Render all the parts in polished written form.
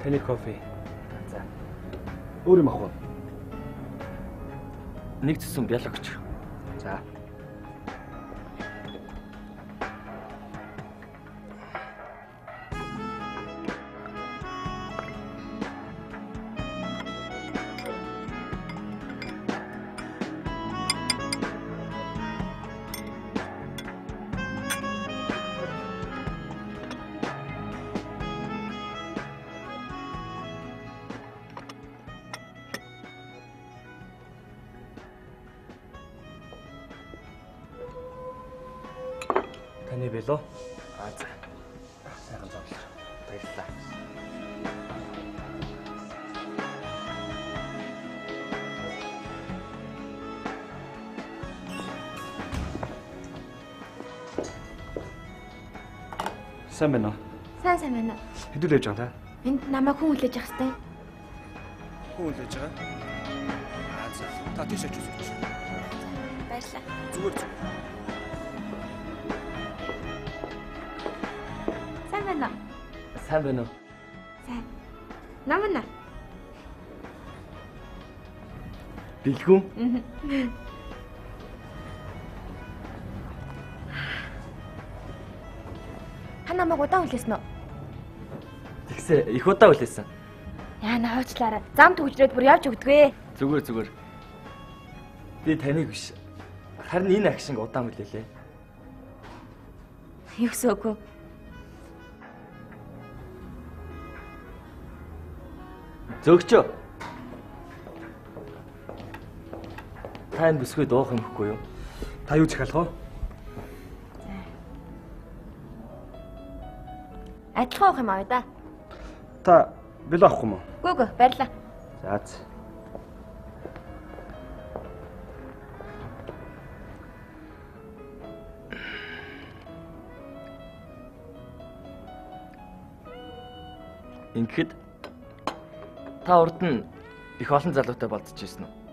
Таны кофе. За. Өөр юм ах уу? Нэг цэцэн биологч. За. Таны билүү? За. Сайхан зовлоо. Баярлалаа. Сайн байна уу? Сайн байна. Хэдүүл явж байгаа та? Энд намайг хүн хүлээж явах хэрэгтэй. Хүн үлээж байгаа. За. Та тийш очиж үзэж. Баярлалаа. Зүгээр. Сайн байна. Сайн байна уу? Сайн. Намна. Бэлгүүн? Намайг удаан хүлээсэн үү? Тэгсээ их удаа хүлээсэн. Яана хойчлаараа. Зам төгжрээд бүр явж өгдөгөө. Зүгээр. Би таныг биш. Харин энэ агшинг удаан хүлээлээ. Юу гэсэн үг вэ? Зөөгчөө. Та энэ бүсгүй дуух юм хэвгүй юу? Та юу захиалах вэ? Адилхан авах юм аа да. Та билүү авахгүй юм уу? Гүг баярлалаа. За. Ингээд та урд нь их олон залуутай болдож ирсэн үү?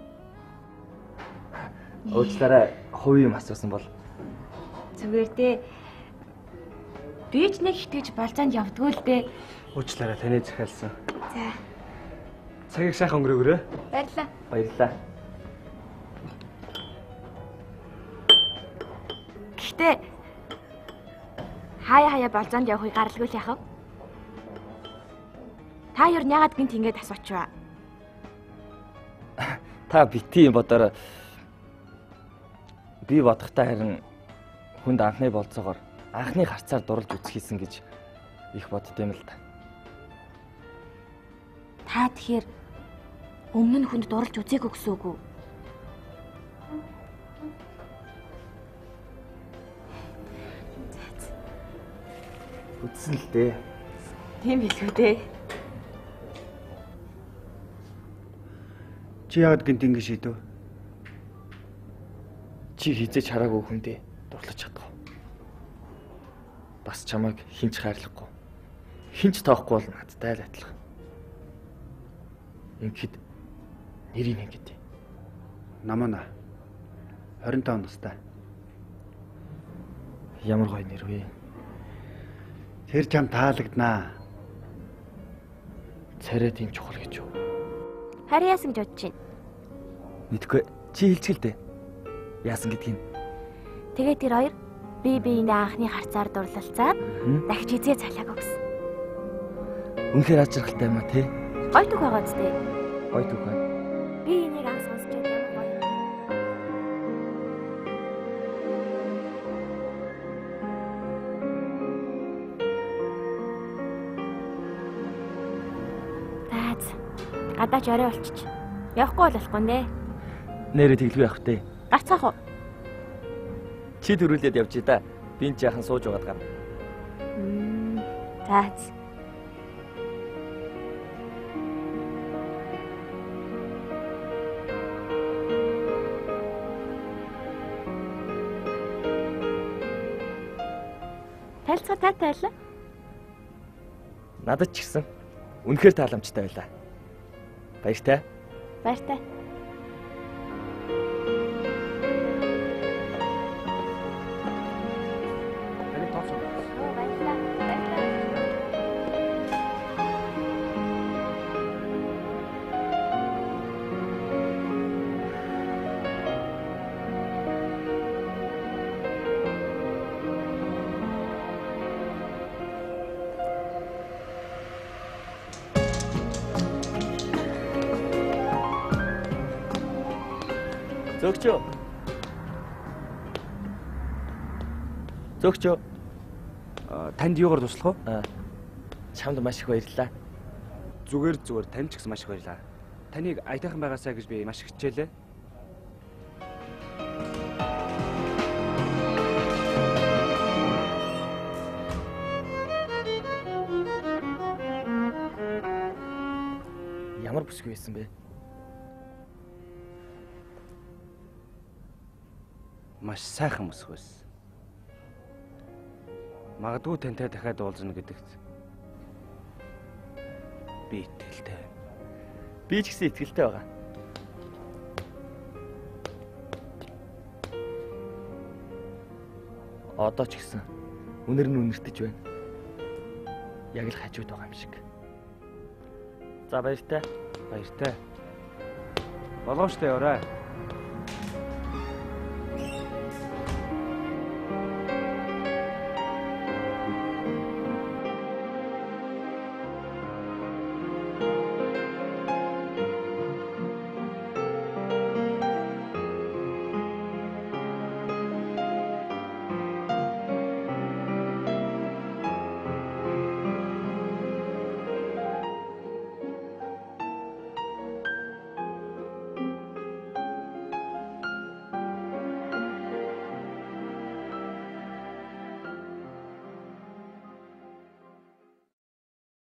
Уучлаарай, хувийн юм асуусан бол. Зүгээр дээ. Би ч нэг итгэж балзаанд явдгүй л дээ. Уучлаарай, таны захиалсан. За. Цагийг сайхан өнгөрөөгөрөө. Баярлалаа. Баярлалаа. Гэхдээ хаяа балзаанд явахыг гаралгүй л яхав. Та юу яагаад гинт ингэж асуучваа? Та бити юм бодороо. Би бодохтой харин хүнд анхны болцоогоор анхны харцаар дурлж үзэх хийсэн гэж их боддсон юм л да. Та тэгэхээр өмнө нь хүнд дурлж үзээгүй гэсэн үг үү? Үзсэн л дээ. Тийм билүү дээ. Чи яагаад гинт ингэ шийдэв? Чи хизээч хараагүй хүндээ дурлаж чадах. Бас чамайг хинч хайрлахгүй. Хинч тоохгүй бол надтай л адилхан. Ингээд нэрийг ингээд. Намана 25 настай. Ямар гоё нэр вэ? Тэр чам таалагднаа. Царай тийм чухал гэж юу? Харин яасан гэж бодож байна? Мэдгүй. Чи хэлчихэл дээ. Яасан гэдгийг. Тэгээд тэр хоёр биеийн анхны харцаар дурлалцаад дахиж хизээ цалаагүй гэсэн. Үнэхээр ажиргалтай юм а тий? Гой түүх байгаа зү. Гой түүх байна. Би энийг анх сонсч байсан гоё. Таац. Гадаач орой болчих. Явахгүй болохгүй нэ. Нэрээ тэглгүй явах тий. Гарцгаах уу? Чи төрүүлээд явж да. Би энэ жаахан сууж угаад гар. Таац. Тайлцгаа тайлаа. Надад ч гэсэн үнэхээр тааламжтай байлаа. Баяртай. Баяртай. Таны тооцоо. Баярлалаа. Зөөгчөө. Зөөгчөө. Танд юугаар туслах вэ? Чамд маш их баярлалаа. Зүгээр танд ч гэсэн маш их баярлалаа. Таныг аятайхан байгаасаа гэж би маш их хичээлээ. Ямар бүсгүй байсан бэ? Маш сайхан бүсгүй байсан. Магадгүй тантай дахиад уулзна гэдэгт би итгэлтэй байна. Би ч гэсэн итгэлтэй байгаа. Одоо ч гэсэн үнэр нь үнэртэж байна. Яг л хажууд байгаа юм шиг. За баяртай. Баяртай. Болгоомжтой яваарай.